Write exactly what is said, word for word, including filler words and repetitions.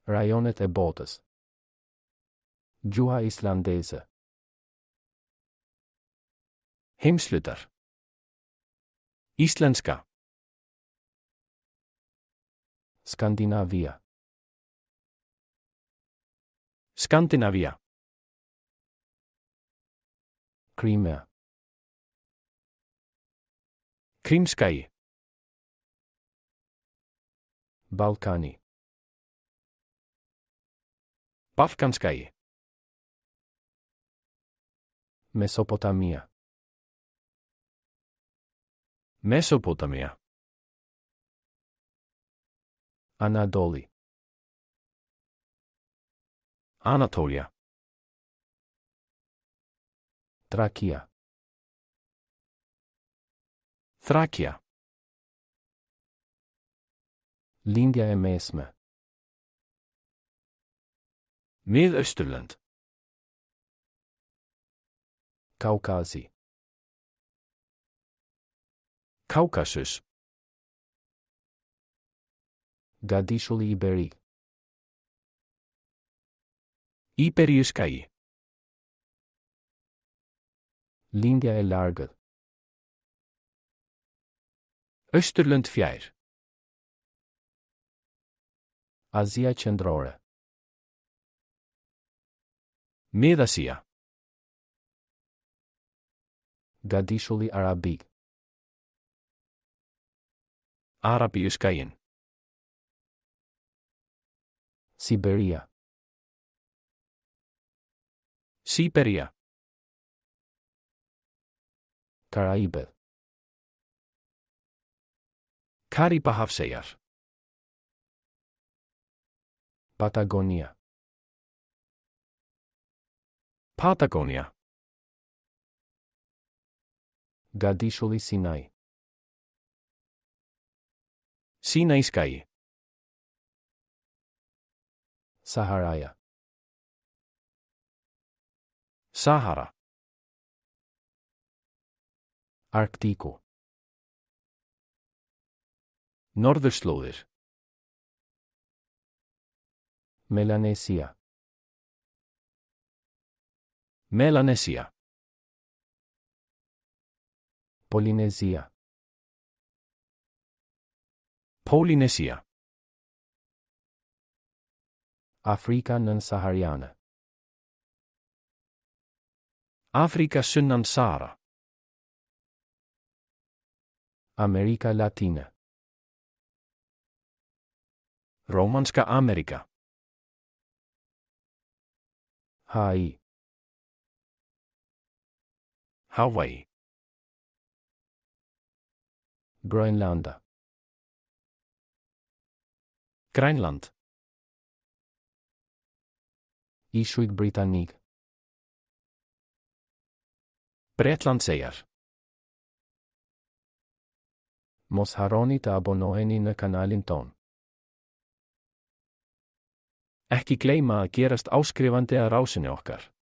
Rajonet e botës. Gjuha islandeze. Heimshlutar. Íslenska. Skandinavia. Skandinavía. Krimea. Krímskagi. Ballkani. Balkanskagi. Mesópótamia. Mesópótamia. Anadolli. Anatólía. Trakia. Þrakía. Lindja e Mesme. Mið-Austurlönd. Kaukazi. Kákasus. Gadishulli Iberik. Íberíuskagi. Lindja e Largët. Austurlönd fjær. Azia qendrore. Mid-Asía. Gadishulli arabik. Íberíuskagin. Siberia. Sibería. Karaibet. Karíbahafseyjar. Patagonia. Patagonia. Gadishulli Sinai. Sinaiskagi. Saharaja. Sahara. Arktiku. Norðurslóðir. Melanesia. Melanesia. Polynesia. Polynesia. Afrika nën-Sahariane. Afrika sunnan Sahara. Amerika Latine. Rómanska Amerika. Hawaii. Hawaii. Grönlanda. Grænland. Ishujt Britanik. Bretlandseyjar. Mos harroni të abonoheni në kanalin ton. Ekki gleyma að gerast áskrifandi að rásinni okkar.